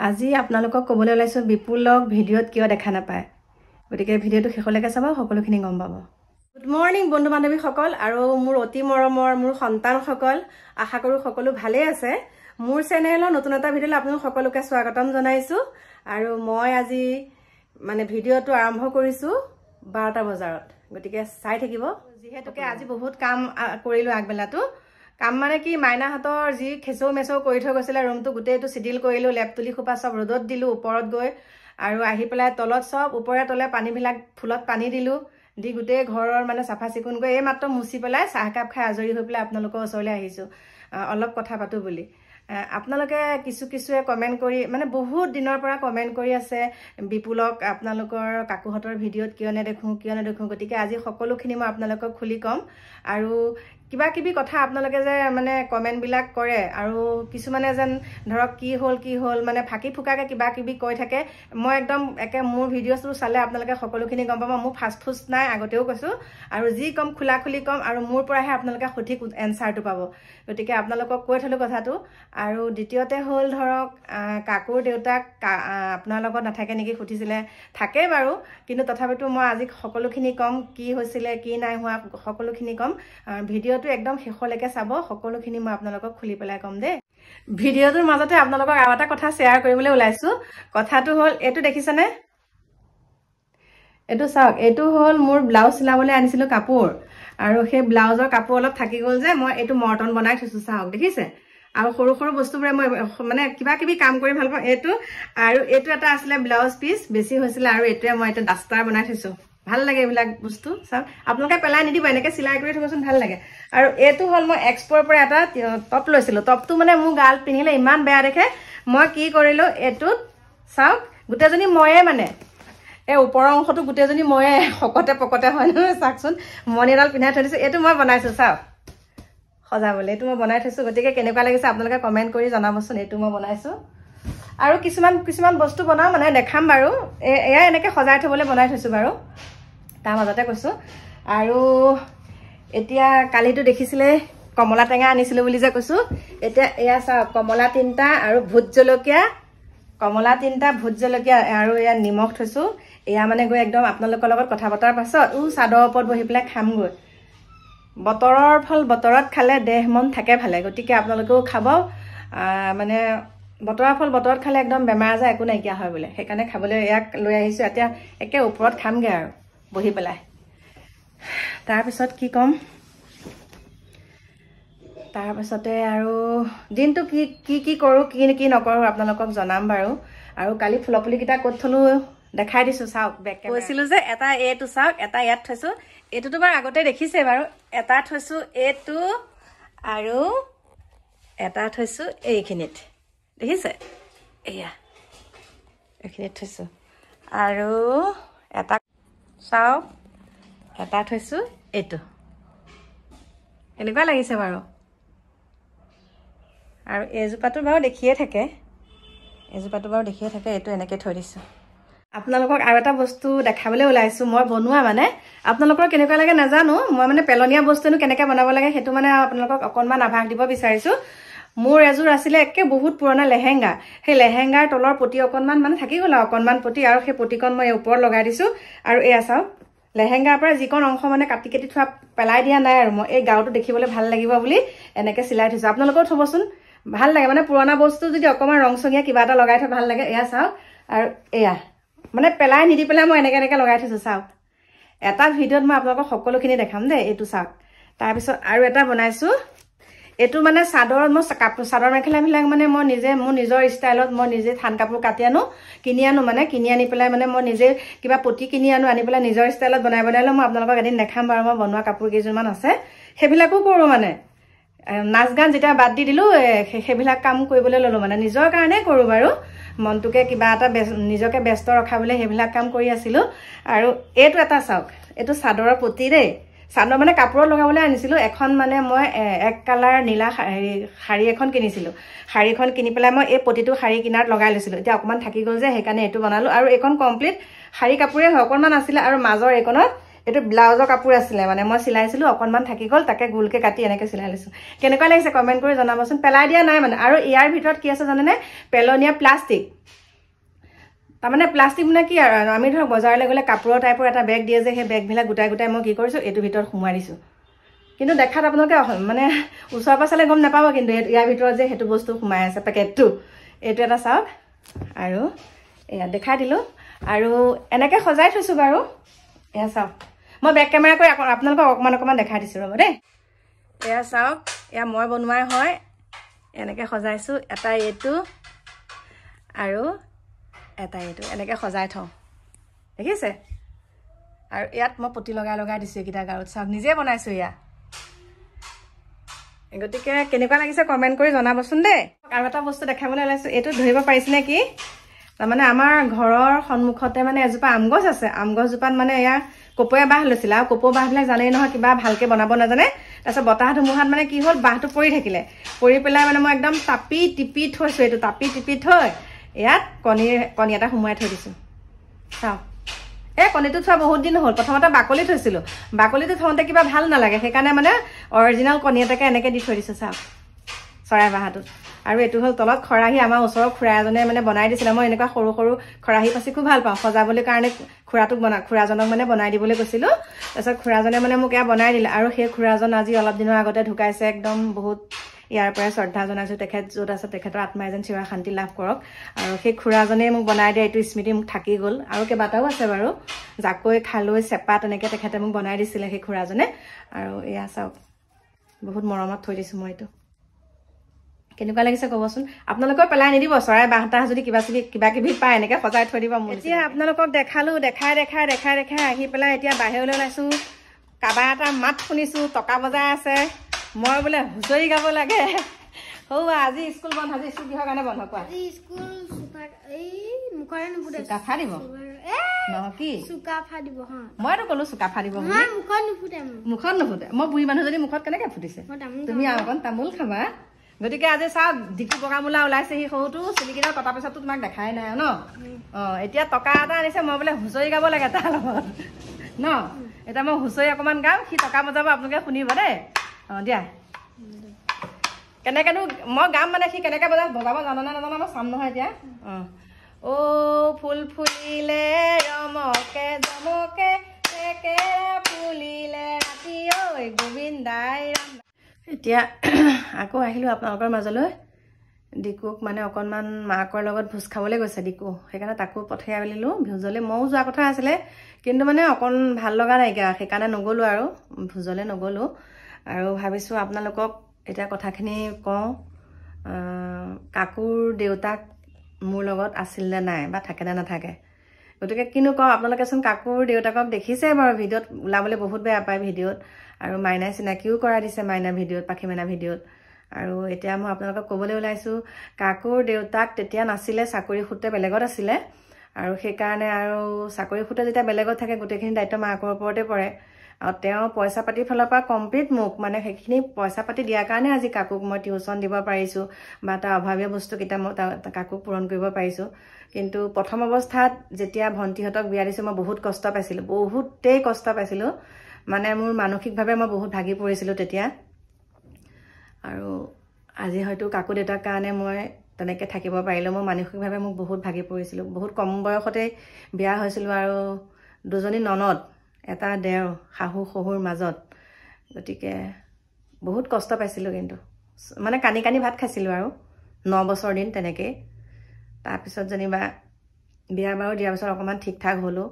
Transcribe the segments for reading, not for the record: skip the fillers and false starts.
আজি আপোনালোকক ক'বলৈ ওলাইছো বিপুলক ভিডিঅ'ত কিয় দেখা নাপায় গতিকে ভিডিঅ'টো শেষলৈকে চাব সকলোখিনি গম পাব গুড মৰ্নিং বন্ধু বান্ধৱীসকল আৰু মোৰ অতি মৰমৰ মোৰ সন্তানসকল আশা কৰো সকলো ভালে আছে মোৰ চেনেলৰ নতুন এটা ভিডিঅ'লৈ আপোনালোক সকলোকে স্বাগতম জনাইছো আৰু মই আজি মানে ভিডিঅ'টো আৰম্ভ কৰিছো 12টা বজাত গতিকে চাই থাকিব যিহেতুকে আজি বহুত কাম কৰিলো আগবেলাটো কাম মানে কি মাইনাহঁতৰ যি খেচৌ মেচৌ কৰি থৈ গৈছিলে ৰুমটো গোটেইটো চিডিল কৰিলো লেপ তুলি খোপা সব ৰ'দত দিলো ওপৰত গৈ আৰু আহি পেলাই তলত সব ওপৰে তলে পানীবিলাক ফুলত পানী দিলো দি গোটেই ঘৰৰ মানে চাফা চিকুণ কৰি এই মাত্ৰ মুচি পেলাই চাহ কাপ খাই আজৰি হৈ পেলাই আপোনালোকৰ ওচৰলৈ আহিছো অলপ কথা পাতো বুলি আপোনালোকে কিছুৱে কমেন্ট কৰি মানে বহুত দিনৰ পৰা কমেন্ট কৰি আছে বিপুলক আপোনালোকৰ কাকুহঁতৰ ভিডিঅ'ত কিয় নেদেখো গতিকে আজি সকলোখিনি মই আপোনালোকক খুলি কম আৰু কিবা কিবি কথা আপোনালোকে যে মানে কমেন্ট বিলাক কৰে আৰু কিছুমানে যেন ধৰক কি হল মানে ফাকি ফুকাকে কিবা কিবি কৈ থাকে মই একদম একে মোৰ ভিডিঅ'টো চালে আপোনালোকে সকলোখিনি গম পাব মোৰ ফাষ্ট ফুড নাই আগতেও কৈছো আৰু যি কম খুলি কম আৰু মোৰ পৰাহে আপোনালোকে সঠিক এনসাৰটো পাব গতিকে আপোনালোকক কৈ থলো কথাটো আৰু দ্বিতীয়তে হল ধৰক কাকুৰ দেউতাক আপোনাৰ লগত নাথাকে নেকি খুটিছিলে থাকে বাৰু কিন্তু তথাপিতো মই আজি সকলোখিনি কম কি হৈছিলে কি নাই হোৱা সকলোখিনি কম ভিডিঅ'টো একদম শেষলৈকে চাব সকলোখিনি মই আপোনালোকক খুলি পেলাই কম দে ভিডিঅ'টোৰ মাজতে আপোনালোকক আৰু এটা কথা শ্বেয়াৰ কৰিবলৈ ওলাইছো কথাটো হল এটো দেখিছানে এটো চাওক এটো হল মোৰ ব্লাউজ চিলাবলৈ আনিছিলো কাপোৰ আৰু সেই ব্লাউজৰ কাপোৰ অলপ থাকি গল যে মই এটো মৰ্টন বনাই থৈছো চাওক দেখিছে আৰু সৰু বস্তুবোৰে মই মানে কিবা কিবি কাম কৰি ভাল পাওঁ এটো আৰু এটো এটা আছিলে ব্লাউজ পিস বেছি হৈছিল আৰু এটোৱে মই এটা ডাস্টাৰ বনাই থৈছো ভাল লাগে এইবিলাক বস্তু চাওক আপোনালোকে পেলাই নিদিব এনেকে চিলাই কৰি থবচোন ভাল লাগে আৰু এটো হল মই এক্সপোৰ পৰা এটা টপ লৈছিলো টপটো মানে মোৰ গাল পিন্ধিলে ইমান বেয়া দেখে মই কি কৰিলো এটোত চাওক গোটেইজনী ময়ে মানে এই ওপৰৰ অংশটো গোটেইজনী ময়ে হকতে পকতে হয় নহয় চাওকচোন মণিডাল পিন্ধাই থৈ দিছো এটো মই বনাইছো চাওক সজাবলৈ এটো মই বনাই থৈছো গতিকে কেনেকুৱা লাগিছে আপোনালোকে কমেন্ট কৰি জনাবচোন এটো মই বনাইছো আৰু কিছুমান বস্তু বনাও মানে দেখাম বাৰু এয়া এনেকে সজাই থবলৈ বনাই থৈছো বাৰু তাৰ মাজতে কৈছো আৰু এতিয়া কালিটো দেখিছিলে কমলা টেঙা আনিছিলো বুলি যে কৈছো এতিয়া এয়া চাওক কমলা 3টা আৰু ভূত জলকীয়া আৰু এয়া নিমখ থৈছো এয়া মানে গৈ একদম আপোনালোকৰ লগত কথা পতাৰ পাছত চাদৰ ওপৰত বহি পেলাই খামগৈ বতৰৰ ফল বতৰত খালে দেহ মন থাকে ভালে গতিকে আপোনালোকেও খাব মানে বতৰৰ ফল বতৰত খালে একদম বেমাৰ আজাৰ একো নাইকিয়া হয় বোলে সেইকাৰণে খাবলৈ ইয়াক লৈ আহিছো এতিয়া একে ওপৰত খামগে আৰু বহি পেলাই তাৰপিছত কি কম তাৰপিছতে আৰু দিনটো কি কৰো কি নকৰো আপোনালোকক জনাম বাৰু আৰু কালি ফুলপুলি কিটা ক'ত থলো দেখাই দিছো চাওক বেক কৈছিলো যে এটা এটো চাওক এটা ইয়াত থৈছো এটোতো বাৰু আগতে দেখিছে বাৰু এটা থৈছো এটো আৰু এটা থৈছো এইখিনিত দেখিছে এয়া এইখিনিত থৈছো আৰু এটা চাওক এটা থৈছো এটো কেনেকুৱা লাগিছে বাৰু আৰু এজোপাটো বাৰু দেখিয়ে থাকে এটো এনেকে থৈ দিছো আপোনালোকক আৰু এটা বস্তু দেখাবলৈ ওলাইছো মই বনোৱা মানে আপোনালোকৰ কেনেকুৱা লাগে নাজানো মই মানে পেলনীয়া বস্তুনো কেনেকৈ বনাব লাগে সেইটো মানে আপোনালোকক অকনমান আভাস দিব বিচাৰিছো মোৰ এজোৰ আছিলে একে বহুত পুৰণা লেহেংগা সেই লেহেংগাৰ তলৰ পটি অকনমান মানে থাকি গ'ল অকনমান পটি আৰু সেই পটিকন মই ওপৰত লগাই দিছো আৰু এয়া চাওক লেহেংগাৰ পৰা যিকণ অংশ মানে কাটি থোৱা পেলাই দিয়া নাই আৰু মই এই গাওটো দেখিবলৈ ভাল লাগিব বুলি এনেকে চিলাই থৈছো আপোনালোকেও থবচোন ভাল লাগে মানে পুৰণা বস্তু যদি অকমান ৰংচঙীয়া কিবা এটা লগাই থৈ ভাল লাগে এয়া চাওক আৰু এয়া মানে পেলাই নিদি পেলাই মই এনেকে লগাই থৈছো চাওক এটা ভিডিঅ'ত মই আপোনালোকক সকলোখিনি দেখাম দেই এইটো চাওক তাৰপিছত আৰু এটা বনাইছো এটো মানে চাদৰ মই চাদৰ মেখেলাবিলাক মানে মই নিজে মোৰ নিজৰ ষ্টাইলত মই নিজে থান কাপোৰ কিনি আনি পেলাই মানে মই নিজে কিবা পটি কিনি আনি পেলাই নিজৰ ষ্টাইলত বনাই লওঁ মই আপোনালোকক এদিন দেখাম বাৰু মই বনোৱা কাপোৰ কেইযোৰমান আছে সেইবিলাকো কৰোঁ মানে নাচ গান যেতিয়া বাদ দি দিলো সেইবিলাক কাম কৰিবলৈ ললো মানে নিজৰ কাৰণে কৰোঁ বাৰু মনটোকে কিবা এটা নিজকে ব্যস্ত ৰখাবলৈ সেইবিলাক কাম কৰি আছিলো আৰু এইটো এটা চাওক এইটো চাদৰৰ পটি দেই চাদৰ মানে কাপোৰত লগাবলৈ আনিছিলো এখন মানে মই এক কালাৰ নীলা শাৰী এখন কিনিছিলো শাৰীখন কিনি পেলাই মই এই পটিটো শাৰী কিনাৰত লগাই লৈছিলো এতিয়া অকমান থাকি গ'ল যে সেইকাৰণে এইটো বনালো আৰু এইখন কমপ্লিট শাৰী কাপোৰে হয় অকনমান আছিলে আৰু মাজৰ এইকনত এইটো ব্লাউজৰ কাপোৰ আছিলে মানে মই চিলাইছিলো অকণমান থাকি গ'ল তাকে গোলকে কাটি এনেকৈ চিলাই লৈছোঁ কেনেকুৱা লাগিছে কমেণ্ট কৰি জনাবচোন পেলাই দিয়া নাই মানে আৰু ইয়াৰ ভিতৰত কি আছে জানেনে পেলনীয়া প্লাষ্টিক তাৰমানে প্লাষ্টিক মানে কি আৰু আমি ধৰক বজাৰলৈ গ'লে কাপোৰৰ টাইপৰ এটা বেগ দিয়ে যে সেই বেগবিলাক গোটাই গোটাই মই কি কৰিছোঁ এইটো ভিতৰত সোমোৱাই দিছোঁ কিন্তু দেখাত আপোনালোকে মানে ওচৰৰ পৰা চালে গম নাপাব কিন্তু ইয়াৰ ভিতৰত যে সেইটো বস্তু সোমাই আছে পেকেটটো এইটো এটা চাওক আৰু এয়া দেখাই দিলোঁ আৰু এনেকৈ সজাই থৈছোঁ বাৰু এয়া চাওক মই বেক কেমেৰা কৰি আপোনালোকক অকণমান দেখাই দিছোঁ ৰ'ব দেই এয়া চাওক এয়া মই বনোৱাই হয় এনেকৈ সজাইছোঁ এটা এইটো আৰু এটা এইটো এনেকৈ সজাই থওঁ দেখিছে আৰু ইয়াত মই পতি লগাই দিছোঁ এইকেইটা গাৰুত চাওক নিজে বনাইছোঁ এয়া গতিকে কেনেকুৱা লাগিছে কমেণ্ট কৰি জনাবচোন দেই আৰু এটা বস্তু দেখাবলৈ ওলাইছোঁ এইটো ধৰিব পাৰিছেনে কি তাৰমানে আমাৰ ঘৰৰ সন্মুখতে মানে এজোপা আম গছ আছে আম গছজোপাত মানে এয়া কপৌৱে বাঁহ লৈছিলে আৰু কপৌ বাঁহবিলাক জানেই নহয় কিবা ভালকৈ বনাব নাজানে তাৰপিছত বতাহ ধুমুহাত মানে কি হ'ল বাঁহটো পৰি থাকিলে পৰি পেলাই মানে মই একদম টাপি টিপি থৈছোঁ এইটো টাপি টিপি থৈ ইয়াত কণী এটা সোমোৱাই থৈ দিছোঁ চাওক এই কণীটো থোৱা বহুত দিন হ'ল প্ৰথমতে বাকলি থৈছিলোঁ বাকলিটো থওঁতে কিবা ভাল নালাগে সেইকাৰণে মানে অৰিজিনেল কণী এটাকে এনেকৈ দি থৈ দিছোঁ চাওক চৰাই বাঁহটোত আৰু এইটো হ'ল তলত খৰাহী আমাৰ ওচৰৰ খুৰা এজনে মানে বনাই দিছিলে মই এনেকুৱা সৰু সৰু খৰাহী পাচি খুব ভাল পাওঁ সজাবলৈ কাৰণে খুৰাজনক মানে বনাই দিবলৈ কৈছিলোঁ তাৰপিছত খুৰাজনে মানে মোক এয়া বনাই দিলে আৰু সেই খুৰাজন আজি অলপ দিনৰ আগতে ঢুকাইছে একদম বহুত ইয়াৰ পৰাই শ্ৰদ্ধা জনাইছোঁ তেখেত য'ত আছে তেখেতৰ আত্মাই যেন চিৰ শান্তি লাভ কৰক আৰু সেই খুৰাজনে মোক বনাই দিয়া এইটো স্মৃতি মোক থাকি গ'ল আৰু কেইবাটাও আছে বাৰু জাকৈ খালৈ চেপা তেনেকৈ তেখেতে মোক বনাই দিছিলে সেই খুৰাজনে আৰু এয়া চাওক বহুত মৰমত থৈ দিছোঁ মই এইটো কেনেকুৱা লাগিছে ক'বচোন আপোনালোকেও পেলাই নিদিব চৰাই বাঁহটা যদি কিবা কিবি পায় এনেকৈ সজাই থৈ দিব মোৰ এতিয়া আপোনালোকক দেখালোঁ দেখাই আহি পেলাই এতিয়া বাহিৰলৈ ওলাইছোঁ কাৰোবাৰ এটা মাত শুনিছোঁ টকা বজাই আছে মই বোলে হুঁচৰি গাব লাগে আজি স্কুল বন্ধ আজি স্কুল কিহৰ কাৰণে বন্ধ কোৱা মইতো ক'লো চুকা ফাটিব মুখত নুফুটে মই বুঢ়ী মানুহজনী মুখত কেনেকৈ ফুটিছে তুমি আৰু অকণ তামোল খাবা গতিকে আজি চাওক ডিকু বগামূলা ওলাইছে সি সৰুটো চুলিকেইটা কটা পিছততো তোমাক দেখাই নাই ন এতিয়া টকা এটা আনিছে মই বোলে হুঁচৰি গাব লাগে তাৰ লগত ন এতিয়া মই হুঁচৰি অকণমান গাম সি টকা বজাব আপোনালোকে শুনিব দেই দিয়া কেনেকৈনো মই গাম মানে সি কেনেকৈ বজাব জানা নাজানা মই চাম নহয় এতিয়া অ ফুল ফুলিলে ৰমকে জমকে ফুলিলে ৰাতি ঐ গোবিন্দাই এতিয়া আকৌ আহিলোঁ আপোনালোকৰ মাজলৈ ডিকুক মানে অকণমান মাকৰ লগত ভোজ খাবলৈ গৈছে ডিকু সেইকাৰণে তাকো পঠিয়াই মেলিলোঁ ভোজলৈ ময়ো যোৱা কথা আছিলে কিন্তু মানে অকণ ভাল লগা নাইকিয়া সেইকাৰণে নগ'লোঁ আৰু ভোজলৈ নগ'লোঁ আৰু ভাবিছোঁ আপোনালোকক এতিয়া কথাখিনি কওঁ কাকুৰ দেউতাক মোৰ লগত আছিল নে নাই বা থাকে নে নাথাকে গতিকে কিনো কওঁ আপোনালোকেচোন কাকুৰ দেউতাকক দেখিছে বাৰু ভিডিঅ'ত ওলাবলৈ বহুত বেয়া পায় ভিডিঅ'ত আৰু মাইনাই চিনাকিও কৰাই দিছে মাইনা ভিডিঅ'ত পাখি মাইনা ভিডিঅ'ত আৰু এতিয়া মই আপোনালোকক ক'বলৈ ওলাইছোঁ কাকুৰ দেউতাক তেতিয়া নাছিলে চাকৰি সূত্ৰে বেলেগত আছিলে আৰু সেইকাৰণে আৰু চাকৰি সূত্ৰে যেতিয়া বেলেগত থাকে গোটেইখিনি দায়িত্ব মাকৰ ওপৰতে পৰে আৰু তেওঁ পইচা পাতিৰ ফালৰ পৰা কমপ্লিট মোক মানে সেইখিনি পইচা পাতি দিয়াৰ কাৰণে আজি কাকুক মই টিউশ্যন দিব পাৰিছোঁ বা তাৰ অভাৱীয় বস্তুকেইটা মই কাকুক পূৰণ কৰিব পাৰিছোঁ কিন্তু প্ৰথম অৱস্থাত যেতিয়া ভণ্টিহঁতক বিয়া দিছোঁ মই বহুত কষ্ট পাইছিলোঁ বহুতেই কষ্ট পাইছিলোঁ মানে মোৰ মানসিকভাৱে মই বহুত ভাগি পৰিছিলোঁ তেতিয়া আৰু আজি হয়তো কাকু দেউতাৰ কাৰণে মই তেনেকৈ থাকিব পাৰিলোঁ মই মানসিকভাৱে মোক বহুত ভাগি পৰিছিলোঁ বহুত কম বয়সতে বিয়া হৈছিলোঁ আৰু দুজনী ননদ এটা দেও শাহু শহুৰ মাজত গতিকে বহুত কষ্ট পাইছিলোঁ কিন্তু মানে কানি কানি ভাত খাইছিলোঁ আৰু 9 বছৰ দিন তেনেকৈ তাৰপিছত যেনিবা বিয়া বাৰু দিয়াৰ পিছত অকণমান ঠিক ঠাক হ'লোঁ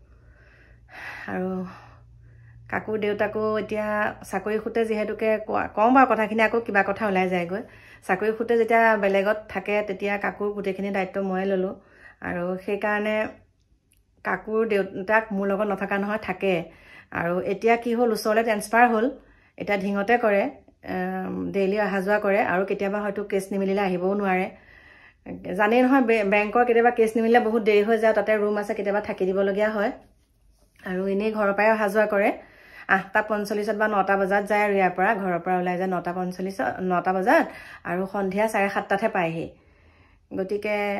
আৰু কাকুৰ দেউতাকো এতিয়া চাকৰি সূত্ৰে যিহেতুকে কওঁ বাৰু কথাখিনি আকৌ কিবা কথা ওলাই যায়গৈ চাকৰি সূত্ৰে যেতিয়া বেলেগত থাকে তেতিয়া কাকুৰ গোটেইখিনি দায়িত্ব ময়ে ল'লোঁ আৰু সেইকাৰণে কাকুৰ দেউতাক মোৰ লগত নথকা নহয় থাকে আৰু এতিয়া কি হ'ল ওচৰলৈ ট্ৰেন্সফাৰ হ'ল এতিয়া ঢিঙতে কৰে ডেইলি অহা যোৱা কৰে আৰু কেতিয়াবা হয়তো কেছ নিমিলিলে আহিবও নোৱাৰে জানেই নহয় বেংকৰ কেতিয়াবা কেছ নিমিলিলে বহুত দেৰি হৈ যায় তাতে ৰুম আছে কেতিয়াবা থাকি দিবলগীয়া হয় আৰু এনেই ঘৰৰ পৰাই অহা যোৱা কৰে 8:45 বা 9টা বজাত যায় আৰু ইয়াৰ পৰা ঘৰৰ পৰা ওলাই যায় 9টা বজাত আৰু সন্ধিয়া 7:30টাতহে পায়হি গতিকে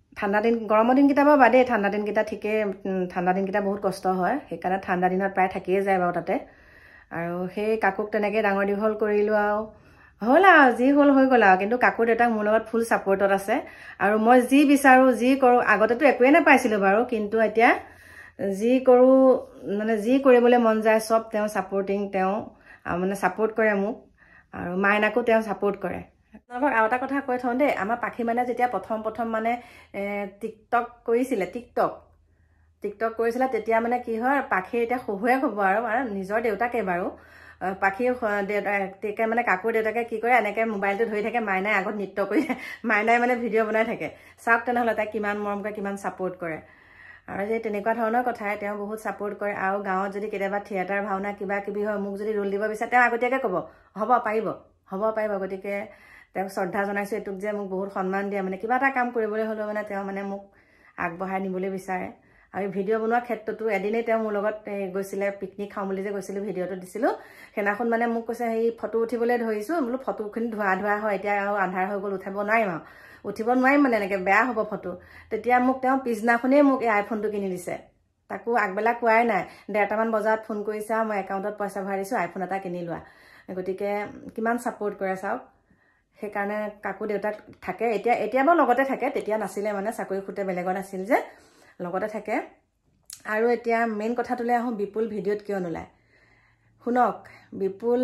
ঠাণ্ডা দিন গৰমৰ দিনকেইটা বাৰু বাদেই, ঠাণ্ডা দিনকেইটা ঠিকেই, ঠাণ্ডা দিনকেইটা বহুত কষ্ট হয়, সেইকাৰণে ঠাণ্ডা দিনত প্ৰায় থাকিয়ে যায় বাৰু তাতে। আৰু সেই কাকুক তেনেকৈ ডাঙৰ দীঘল কৰিলোঁ আৰু হ'ল আৰু যি হ'ল হৈ গ'ল আৰু। কিন্তু কাকু দেউতাক মোৰ লগত ফুল ছাপৰ্টত আছে আৰু মই যি বিচাৰোঁ যি কৰোঁ, আগতেতো একোৱেই নাপাইছিলোঁ বাৰু, কিন্তু এতিয়া যি কৰোঁ মানে যি কৰিবলৈ মন যায় চব তেওঁ ছাপৰ্টিং, তেওঁ মানে ছাপৰ্ট কৰে মোক, আৰু মাইনাকো তেওঁ ছাপৰ্ট কৰে। আপোনালোকক আৰু এটা কথা কৈ থওঁ দেই, আমাৰ পাখি মানে যেতিয়া প্ৰথম মানে টিকটক কৰিছিলে, টিকটক কৰিছিলে, তেতিয়া মানে কি হয়, পাখিৰ এতিয়া শহুৱে হ'ব আৰু নিজৰ দেউতাকে বাৰু, পাখিৰ দেউতাকে মানে কাকুৰ দেউতাকে কি কৰে, এনেকৈ মোবাইলটো ধৰি থাকে, মাইনাই আগত নৃত্য কৰি, মাইনাই মানে ভিডিঅ' বনাই থাকে। চাওক তেনেহ'লে তাইক কিমান মৰম কৰে, কিমান ছাপৰ্ট কৰে। আৰু যে তেনেকুৱা ধৰণৰ কথাই তেওঁ বহুত ছাপৰ্ট কৰে। আৰু গাঁৱত যদি কেতিয়াবা থিয়েটাৰ ভাওনা কিবা কিবি হয়, মোক যদি ৰোল দিব বিচাৰে, তেওঁ আগতীয়াকৈ ক'ব হ'ব পাৰিব। গতিকে তেওঁক শ্ৰদ্ধা জনাইছোঁ, এইটোক যে মোক বহুত সন্মান দিয়ে, মানে কিবা এটা কাম কৰিবলৈ হ'লেও মানে তেওঁ মানে মোক আগবঢ়াই নিবলৈ বিচাৰে। আৰু ভিডিঅ' বনোৱাৰ ক্ষেত্ৰতো এদিনেই তেওঁ মোৰ লগত গৈছিলে, পিকনিক খাওঁ বুলি যে গৈছিলোঁ, ভিডিঅ'টো দিছিলোঁ, সেইদিনাখন মানে মোক কৈছে সেই ফটো উঠিবলৈ ধৰিছোঁ, বোলো ফটোখিনি ধোৱা হয়, এতিয়া আৰু আন্ধাৰ হৈ গ'ল, উঠিব নোৱাৰিম মানে এনেকৈ বেয়া হ'ব ফটো। তেতিয়া মোক তেওঁ পিছদিনাখনেই মোক এই আইফোনটো কিনি দিছে, তাকো আগবেলা কোৱাই নাই, 1:30মান বজাত ফোন কৰিছে আৰু মই একাউণ্টত পইচা ভৰাই দিছোঁ, আইফোন এটা কিনি লোৱা। গতিকে কিমান ছাপৰ্ট কৰে চাওক। সেইকাৰণে কাকু দেউতাক থাকে, এতিয়া বাৰু লগতে থাকে, তেতিয়া নাছিলে মানে চাকৰি সূত্ৰে বেলেগত আছিল যে, লগতে থাকে। আৰু এতিয়া মেইন কথাটোলৈ আহোঁ, বিপুল ভিডিঅ'ত কিয় নোলায়। শুনক, বিপুল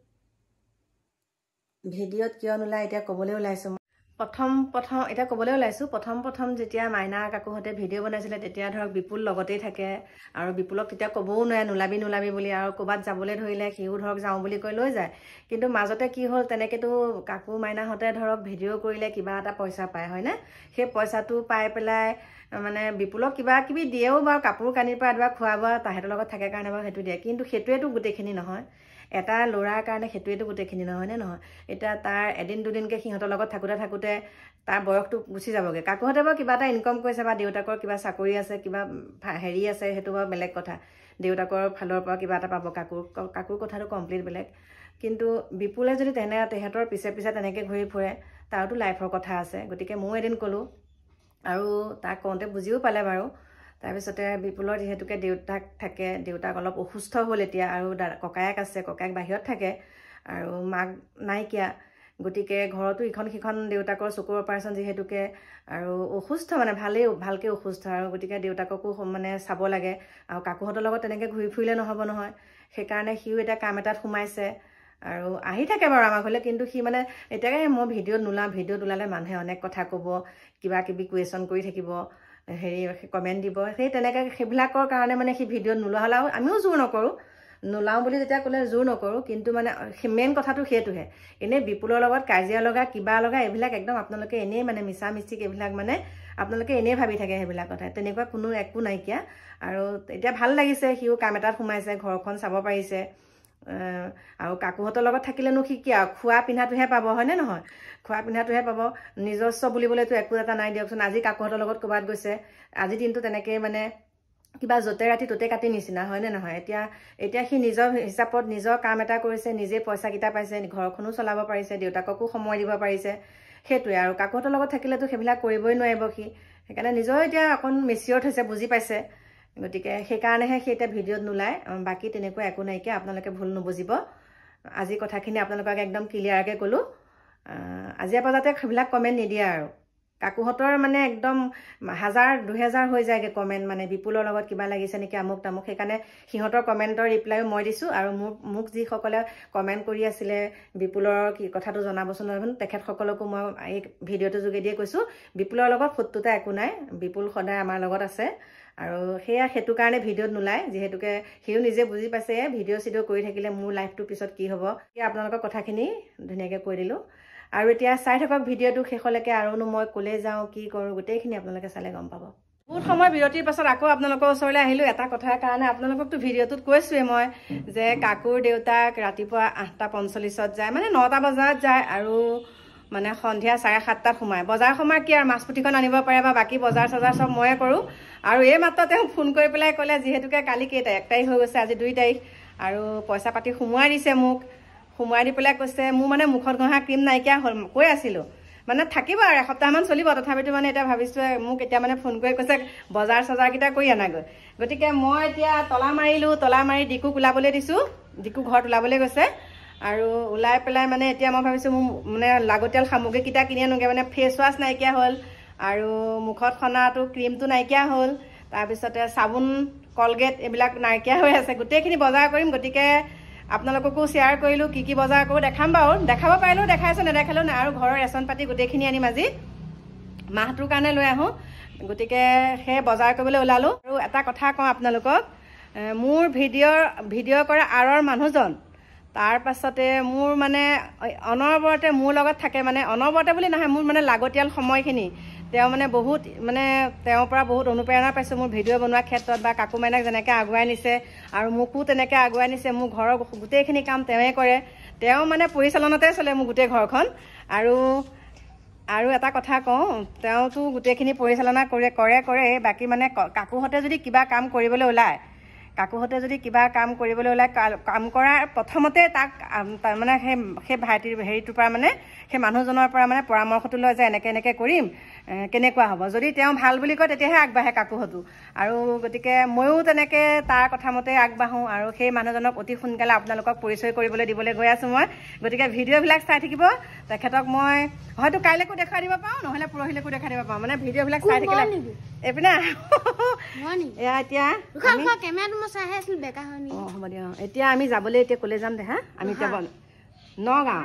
ভিডিঅ'ত কিয় নোলায় এতিয়া ক'বলৈ ওলাইছোঁ। প্ৰথম যেতিয়া মাইনা কাকুহঁতে ভিডিঅ' বনাইছিলে, তেতিয়া ধৰক বিপুল লগতেই থাকে, আৰু বিপুলক তেতিয়া ক'বও নোৱাৰে নোলাবি বুলি, আৰু ক'ৰবাত যাবলৈ ধৰিলে সিও ধৰক যাওঁ বুলি কৈ লৈ যায়। কিন্তু মাজতে কি হ'ল, তেনেকৈতো কাকু মাইনাহঁতে ধৰক ভিডিঅ' কৰিলে কিবা এটা পইচা পায়, হয়নে? সেই পইচাটো পাই পেলাই মানে বিপুলক কিবা কিবি দিয়েও বাৰু, কাপোৰ কানিৰ পৰা এবাৰ খোৱা বোৱা তাহাঁতৰ লগত থাকে কাৰণে বাৰু সেইটো দিয়ে, কিন্তু সেইটোৱেতো গোটেইখিনি নহয়। এটা ল'ৰাৰ কাৰণে সেইটোৱেতো গোটেইখিনি নহয়নে নহয়? এতিয়া তাৰ এদিন দুদিনকৈ সিহঁতৰ লগত থাকোঁতে তাৰ বয়সটো গুচি যাবগৈ। কাকুহঁতে বাৰু কিবা এটা ইনকম কৰিছে, বা দেউতাকৰ কিবা চাকৰি আছে, কিবা হেৰি আছে, সেইটো বাৰু বেলেগ কথা, দেউতাকৰ ফালৰ পৰা কিবা এটা পাব, কাকুৰ কথাটো কমপ্লিট বেলেগ। কিন্তু বিপুলে যদি তেহেঁতৰ পিছে তেনেকৈ ঘূৰি ফুৰে, তাৰতো লাইফৰ কথা আছে। গতিকে ময়ো এদিন ক'লোঁ, আৰু তাক কওঁতে বুজিও পালে বাৰু। তাৰপিছতে বিপুলৰ যিহেতুকে দেউতাক থাকে, দেউতাক অলপ অসুস্থ হ'ল এতিয়া, আৰু ককায়েক আছে, ককায়েক বাহিৰত থাকে, আৰু মাক নাইকিয়া। গতিকে ঘৰতো ইখন সিখন দেউতাকৰ চকুৰ অপাৰেশ্যন যিহেতুকে, আৰু অসুস্থ মানে ভালকৈ অসুস্থ, আৰু গতিকে দেউতাককো মানে চাব লাগে, আৰু কাকুহঁতৰ লগত তেনেকৈ ঘূৰি ফুৰিলে নহ'ব নহয়। সেইকাৰণে সিও এতিয়া কাম এটাত সোমাইছে, আৰু আহি থাকে বাৰু আমাৰ ঘৰলৈ। কিন্তু সি মানে এতিয়াকে মই ভিডিঅ'ত নোলাওঁ, ভিডিঅ'ত ওলালে মানুহে অনেক কথা ক'ব, কিবা কিবি কুৱেশ্যন কৰি থাকিব, কমেণ্ট দিব, সেইবিলাকৰ কাৰণে মানে সি ভিডিঅ'ত নোলোৱা হ'ল। আৰু আমিও জোৰ নকৰোঁ, নোলাওঁ বুলি যেতিয়া ক'লে জোৰ নকৰোঁ, কিন্তু মানে মেইন কথাটো সেইটোহে। এনেই বিপুলৰ লগত কাজিয়া লগা, কিবা লগা, এইবিলাক একদম আপোনালোকে এনেই মানে মিছা মিছিক, এইবিলাক মানে আপোনালোকে এনেই ভাবি থাকে সেইবিলাক কথা, তেনেকুৱা একো নাইকিয়া। আৰু এতিয়া ভাল লাগিছে, সিও কাম এটাত সোমাইছে, ঘৰখন চাব পাৰিছে। আৰু কাকুহঁতৰ লগত থাকিলেনো সি কি আৰু খোৱা পিন্ধাটোহে পাব, হয়নে নহয়? খোৱা পিন্ধাটোহে পাব, নিজস্ব বুলিবলৈতো একো এটা নাই দিয়কচোন। আজি কাকুহঁতৰ লগত ক'ৰবাত গৈছে, আজিৰ দিনটো তেনেকৈ মানে কিবা য'তে ৰাতি ত'তে কাটি নিচিনা, হয়নে নহয়? এতিয়া সি নিজৰ হিচাপত নিজৰ কাম এটা কৰিছে, নিজে পইচাকেইটা পাইছে, ঘৰখনো চলাব পাৰিছে, দেউতাককো সময় দিব পাৰিছে, সেইটোৱে। আৰু কাকুহঁতৰ লগত থাকিলেতো সেইবিলাক কৰিবই নোৱাৰিব সি, সেইকাৰণে নিজৰ এতিয়া অকণ মেচিয়ৰ্ড হৈছে, বুজি পাইছে। গতিকে সেইকাৰণেহে সি এতিয়া ভিডিঅ'ত নোলায়, বাকী তেনেকুৱা একো নাইকিয়া, আপোনালোকে ভুল নুবুজিব। আজি কথাখিনি আপোনালোকক একদম ক্লিয়াৰকৈ ক'লোঁ। আজিৰ পৰা যাতে সেইবিলাক কমেণ্ট নিদিয়ে আৰু। কাকুহঁতৰ মানে একদম 1000-2000 হৈ যায়গৈ কমেণ্ট, মানে বিপুলৰ লগত কিবা লাগিছে নেকি, আমুক তামুক। সেইকাৰণে সিহঁতৰ কমেণ্টৰ ৰিপ্লাইও মই দিছোঁ, আৰু মোক যিসকলে কমেণ্ট কৰি আছিলে বিপুলৰ কি কথাটো জনাবচোন, তেখেতসকলকো মই এই ভিডিঅ'টোৰ যোগেদিয়ে কৈছোঁ, বিপুলৰ লগত শত্ৰুতা একো নাই, বিপুল সদায় আমাৰ লগত আছে। আৰু সেইটো কাৰণে ভিডিঅ'ত নোলায়, যিহেতুকে সিও নিজে বুজি পাইছে ভিডিঅ' চিডিঅ' কৰি থাকিলে মোৰ লাইফটোৰ পিছত কি হ'ব। এতিয়া আপোনালোকৰ কথাখিনি ধুনীয়াকৈ কৈ দিলোঁ। আৰু এতিয়া চাই থাকক ভিডিঅ'টো শেষলৈকে, আৰুনো মই ক'লে যাওঁ কি কৰোঁ গোটেইখিনি আপোনালোকে চালে গম পাব। বহুত সময় বিৰতিৰ পাছত আকৌ আপোনালোকৰ ওচৰলৈ আহিলোঁ এটা কথাৰ কাৰণে। আপোনালোককতো ভিডিঅ'টোত কৈছোঁৱেই মই যে কাকুৰ দেউতাক ৰাতিপুৱা 8:45 যায়, মানে 9টা বজাত যায়, আৰু মানে সন্ধিয়া 7:30 সোমায়। বজাৰ সময় কি আৰু মাছ পুঠিখন আনিব পাৰে, বা বাকী বজাৰ চজাৰ চব ময়ে কৰোঁ। আৰু এই মাত্ৰ তেওঁ ফোন কৰি পেলাই ক'লে, যিহেতুকে কালি কেইটা 1 তাৰিখ হৈ গৈছে, আজি 2 তাৰিখ, আৰু পইচা পাতি সোমোৱাই দিছে মোক, সোমোৱাই দি পেলাই কৈছে মোৰ মানে মুখত ঘঁহা ক্ৰীম নাইকিয়া হ'ল, কৈ আছিলোঁ মানে থাকিব আৰু এসপ্তাহমান চলিব তথাপিতো মানে এতিয়া ভাবিছোঁ মোক এতিয়া মানে ফোন কৰি কৈছে বজাৰ চজাৰকেইটা কৰি আনাগৈ গতিকে মই এতিয়া তলা মাৰিলোঁ তলা মাৰি ডিকুক ওলাবলৈ দিছোঁ ডিকু ঘৰত ওলাবলৈ গৈছে আৰু ওলাই পেলাই মানে এতিয়া মই ভাবিছোঁ মোৰ মানে লাগতিয়াল সামগ্ৰীকেইটা কিনি আনোগৈ মানে ফেচ ৱাছ নাইকিয়া হ'ল আৰু মুখত সনাটো ক্ৰীমটো নাইকিয়া হ'ল তাৰপিছতে চাবোন কলগেট এইবিলাক নাইকিয়া হৈ আছে গোটেইখিনি বজাৰ কৰিম গতিকে আপোনালোককো শ্বেয়াৰ কৰিলোঁ কি বজাৰ কৰোঁ দেখাম বাৰু দেখাব পাৰিলেও দেখাইছোঁ নেদেখালেও নাই আৰু ঘৰৰ ৰেচন পাতি গোটেইখিনি আনিম আজি মাহটোৰ কাৰণে লৈ আহোঁ গতিকে সেই বজাৰ কৰিবলৈ ওলালোঁ আৰু এটা কথা কওঁ আপোনালোকক মোৰ ভিডিঅ' কৰা আঁৰৰ মানুহজন তাৰ পাছতে মোৰ মানে অনবৰতে মোৰ লগত থাকে মানে অনবৰতে বুলি নহয় মোৰ মানে লাগতিয়াল সময়খিনি তেওঁ মানে বহুত মানে তেওঁৰ পৰা বহুত অনুপ্ৰেৰণা পাইছোঁ মোৰ ভিডিঅ' বনোৱাৰ ক্ষেত্ৰত বা কাকু মাইনাক যেনেকৈ আগুৱাই নিছে আৰু মোকো তেনেকৈ আগুৱাই নিছে মোৰ ঘৰৰ গোটেইখিনি কাম তেওঁৱে কৰে তেওঁ মানে পৰিচালনাতে চলে মোৰ গোটেই ঘৰখন আৰু এটা কথা কওঁ তেওঁতো গোটেইখিনি পৰিচালনা কৰে বাকী মানে কাকুহঁতে যদি কিবা কাম কৰিবলৈ ওলায় কাম কৰাৰ প্ৰথমতে তাক মানে সেই ভাইটিৰ হেৰিটোৰ পৰা মানে সেই মানুহজনৰ পৰা মানে পৰামৰ্শটো লয় যে এনেকৈ কৰিম কেনেকুৱা হ'ব যদি তেওঁ ভাল বুলি কয় তেতিয়াহে আগবাঢ়ে কাকুহঁতো আৰু গতিকে ময়ো তেনেকৈ তাৰ কথা মতে আগবাঢ়োঁ আৰু সেই মানুহজনক অতি সোনকালে আপোনালোকক পৰিচয় কৰিবলৈ দিবলৈ গৈ আছোঁ মই গতিকে ভিডিঅ'বিলাক চাই থাকিব তেখেতক মই হয়তো কাইলৈকো দেখাই দিব পাৰোঁ নহ'লে পৰহিলৈকো দেখাই দিব পাৰোঁ মানে ভিডিঅ'বিলাক চাই থাকিলে এইপিনে এয়া এতিয়া হ'ব দিয়া এতিয়া আমি যাবলৈ এতিয়া ক'লে যাম দেহা আমি এতিয়া নগাঁও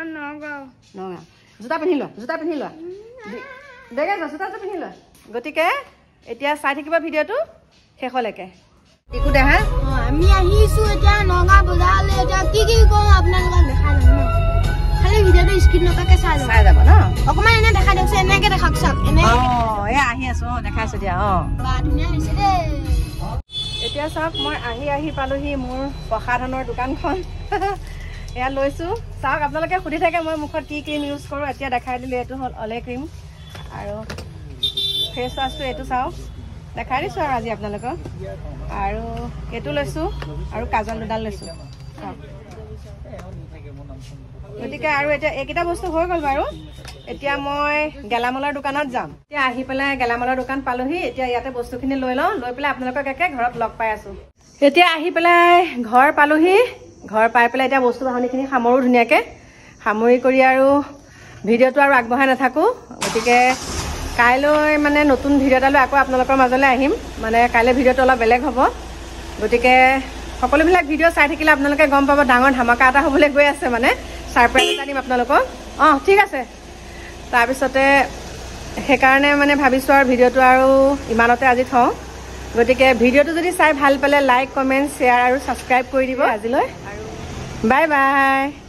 জোতা পিন্ধি লোৱা বেগে জোতা পিন্ধি লোৱা গতিকে এতিয়া চাই থাকিব ভিডিঅ'টো শেষলৈকে একো দেহা আমি আহিছোঁ এতিয়া নগাঁও বজাৰলৈ এতিয়া কি কৰোঁ আপোনালোকক দেখাই যাম ন খালি ভিডিঅ'টো স্কিপ নকৰাকৈ চাই যাব ন অকণমান এনে দেখাই দিয়কচোন এনেকৈ দেখাওক চাওক এনে আহি আছোঁ দেখাইছোঁ দিয়া ধুনীয়া হৈছে দেই এতিয়া চাওক মই আহি পালোহি মোৰ প্ৰসাধনৰ দোকানখন এয়া লৈছোঁ চাওক আপোনালোকে সুধি থাকে মই মুখত কি ক্ৰীম ইউজ কৰোঁ এতিয়া দেখাই দিলোঁ এইটো হ'ল অলে ক্ৰীম আৰু ফেচ ৱাছটো এইটো চাওক দেখাই দিছোঁ আৰু আজি আপোনালোকক আৰু এইটো লৈছোঁ আৰু কাজল দুডাল লৈছোঁ চাওক গতিকে আৰু এতিয়া এইকেইটা বস্তু হৈ গ'ল বাৰু এতিয়া মই গেলামালৰ দোকানত যাম এতিয়া আহি পেলাই গেলামালৰ দোকান পালোহি এতিয়া ইয়াতে বস্তুখিনি লৈ লওঁ লৈ পেলাই আপোনালোকক একে ঘৰত লগ পাই আছোঁ এতিয়া আহি পেলাই ঘৰ পালোহি ঘৰ পাই পেলাই এতিয়া বস্তু বাহনিখিনি সামৰোঁ ধুনীয়াকৈ সামৰি কৰি আৰু ভিডিঅ'টো আৰু আগবঢ়াই নাথাকোঁ গতিকে কাইলৈ মানে নতুন ভিডিঅ' এটা লৈ আকৌ আপোনালোকৰ মাজলৈ আহিম মানে কাইলৈ ভিডিঅ'টো অলপ বেলেগ হ'ব গতিকে সকলোবিলাক ভিডিঅ' চাই থাকিলে আপোনালোকে গম পাব ডাঙৰ ধামাকা এটা হ'বলৈ গৈ আছে মানে ছাৰপ্ৰাইজ এটা দিম আপোনালোকক ঠিক আছে তাৰপিছতে সেইকাৰণে মানে ভাবিছোঁ আৰু ভিডিঅ'টো আৰু ইমানতে আজি থওঁ গতিকে ভিডিঅ'টো যদি চাই ভাল পালে লাইক কমেণ্ট শ্বেয়াৰ আৰু ছাবস্ক্ৰাইব কৰি দিব আজিলৈ বাই বাই